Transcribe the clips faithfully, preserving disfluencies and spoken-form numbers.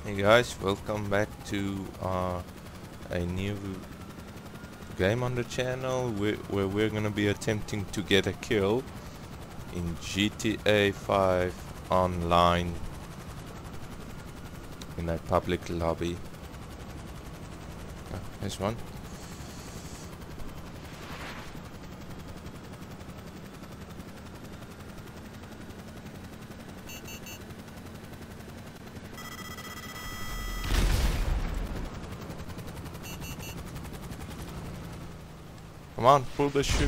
Hey guys, welcome back to uh, a new game on the channel where, where we're gonna be attempting to get a kill in G T A five online in a public lobby. Ah, there's one. Come on, pull the chute.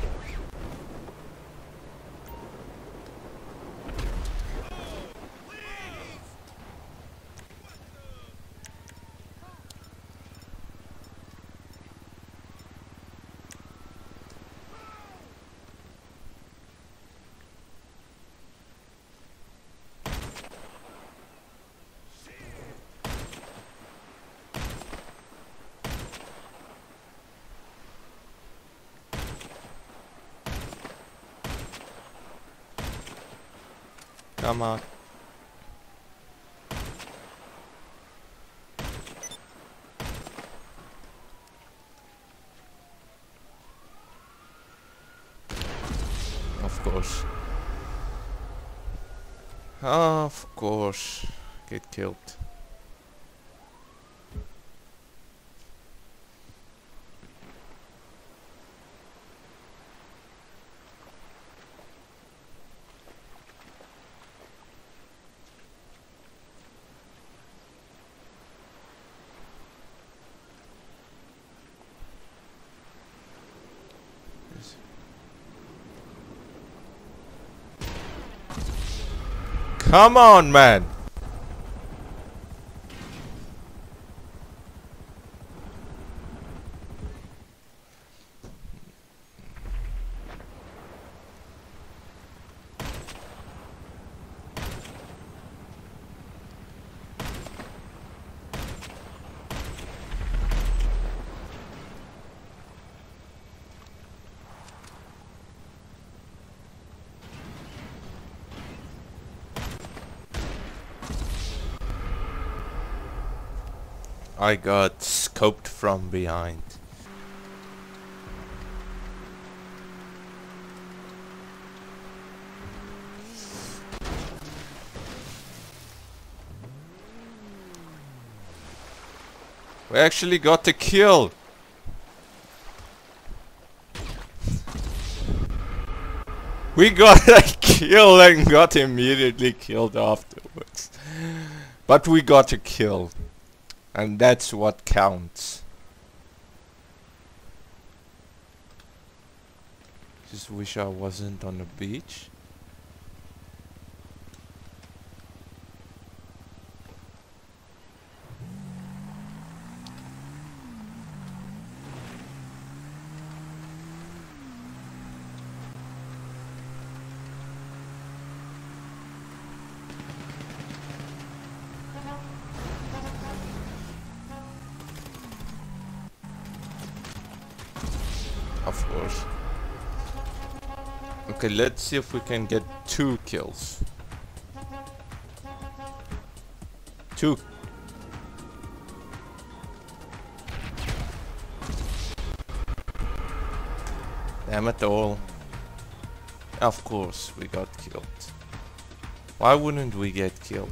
Come on. Of course. Of course. Get killed. Come on, man! I got scoped from behind. We actually got the kill. We got a kill and got immediately killed afterwards. But we got a kill. And that's what counts. Just wish I wasn't on the beach. Of course. Okay, let's see if we can get two kills. Two. Damn it all. Of course we got killed. Why wouldn't we get killed?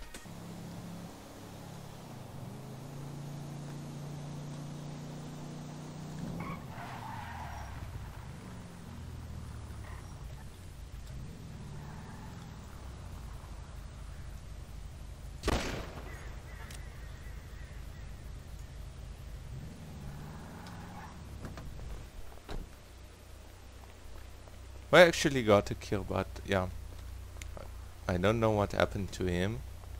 I actually got a kill, but yeah, I don't know what happened to him.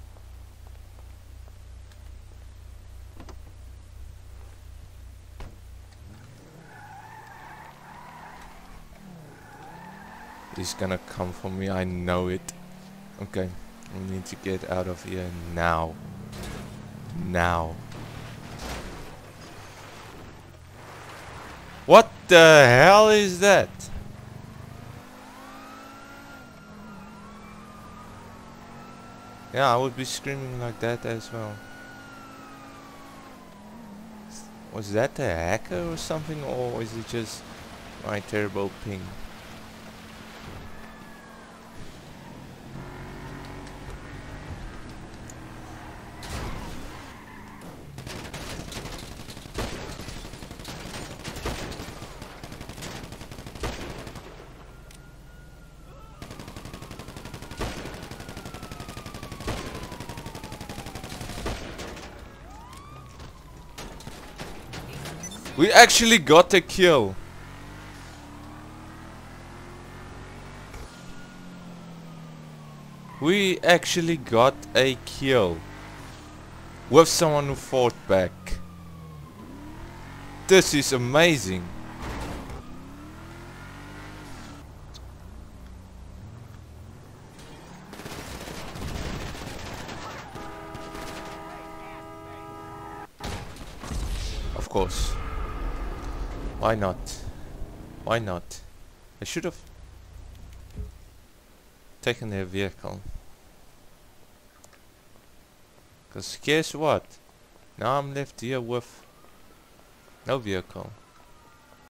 He's gonna come for me, I know it. Okay, we need to get out of here now. Now. What the hell is that? Yeah, I would be screaming like that as well. Was that a hacker or something, or is it just my terrible ping? We actually got a kill. We actually got a kill with someone who fought back. This is amazing. Of course. Why not? Why not? I should have taken their vehicle. Cause guess what? Now I'm left here with no vehicle.